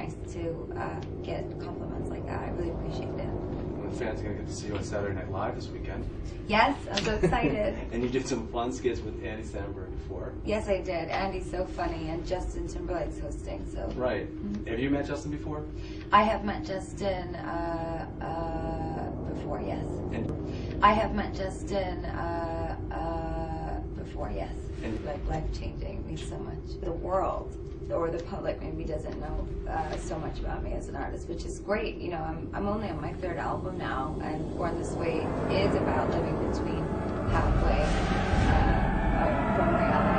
nice to get compliments like that. I really appreciate it. And the fans are going to get to see you on Saturday Night Live this weekend. Yes, I'm so excited. And you did some fun skits with Andy Samberg before. Yes, I did. Andy's so funny, and Justin Timberlake's hosting. So Right. Have you met Justin before? I have met Justin before, yes. And I have met Justin before, yes. And- Like life-changing, means so much. The world or the public maybe doesn't know so much about me as an artist, which is great. You know, I'm only on my 3rd album now, and Born This Way is about living between halfway from reality.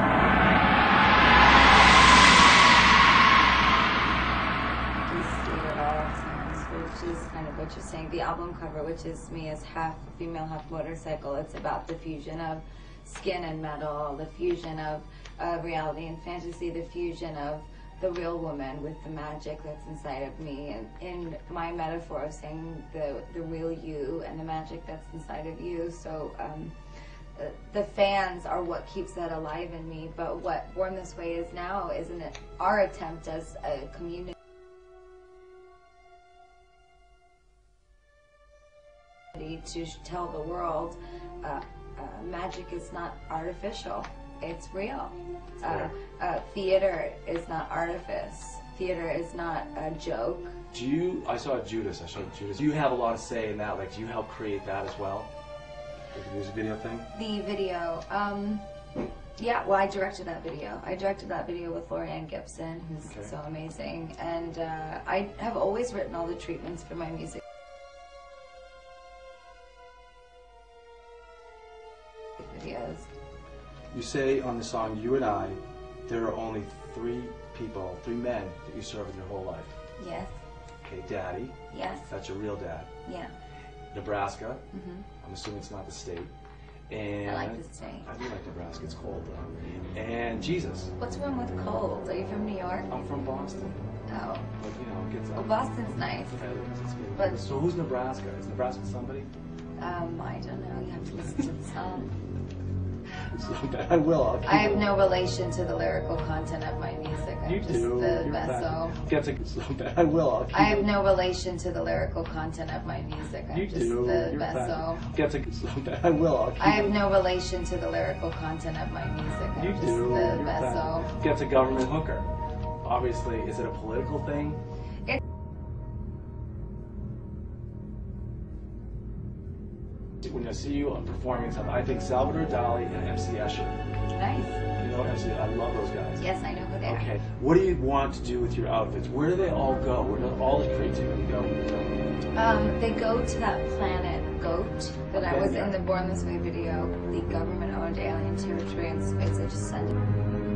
Which is kind of what you're saying. The album cover, which is me as half female, half motorcycle, it's about the fusion of skin and metal, the fusion of reality and fantasy, the fusion of the real woman with the magic that's inside of me, and in my metaphor of saying the real you and the magic that's inside of you. So the fans are what keeps that alive in me, but what Born This Way is now is our attempt as a community to tell the world magic is not artificial, it's real. Theater is not artifice. Theater is not a joke. I saw Judas. Do you have a lot of say in that? Like, do you help create that as well? The music video thing? The video, yeah, well, I directed that video. I directed that video with Lorianne Gibson, who's so amazing. And I have always written all the treatments for my music videos. You say on the song You and I, there are only 3 men that you serve with your whole life. Yes. Okay, Daddy. Yes. That's your real dad. Yeah. Nebraska. I'm assuming it's not the state. And I like the state. I do like Nebraska. It's cold though. And Jesus. What's wrong with cold? Are you from New York? I'm from Boston. Oh. But you know, it gets Well, up. Boston's nice. But So who's Nebraska? Is Nebraska somebody? I don't know. You have to listen to the song. So bad. I will. I have no relation to the lyrical content of my music. I'm You just do. the You're besso. so bad. I will. I have no relation to the lyrical content of my music. I'm You just do. the You're besso. so bad. I will. I have no relation to the lyrical content of my music. I'm You just do. the besso. Gets a government hooker. Obviously, is it a political thing? When I see you performing something, I think Salvador Dali and MC Escher. Nice. You know MC? I love those guys. Yes, I know who they are. Okay. What do you want to do with your outfits? Where do they all go? Where does all the creativity go? They go to that planet Goat that I was in the Born This Way video, the government-owned alien territory in space. I just sent it.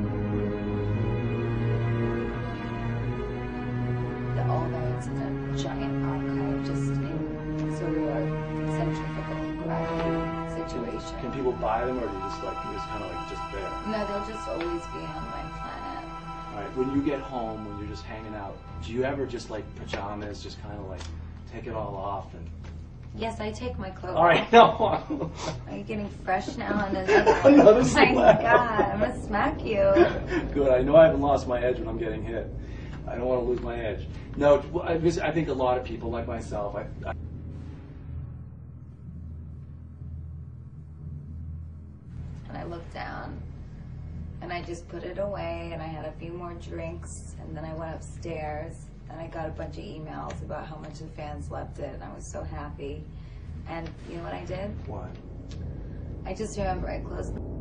Although it's in a giant archive, just in sort of a centrifugal gravity situation. Can people buy them, or do you just it's kind of like just there? No, they'll just always be on my planet. All right. When you get home, when you're just hanging out, do you ever just like pajamas, just kind of like take it all off and? Yes, I take my clothes All right, off. no. Are you getting fresh now? And Another oh my slap. God, I'm gonna smack you. Good. I know I haven't lost my edge when I'm getting hit. I don't want to lose my edge. No, I think a lot of people, like myself, And I looked down, and I just put it away, and I had a few more drinks, and then I went upstairs, and I got a bunch of emails about how much the fans loved it, and I was so happy. And you know what I did? What? I just remember I closed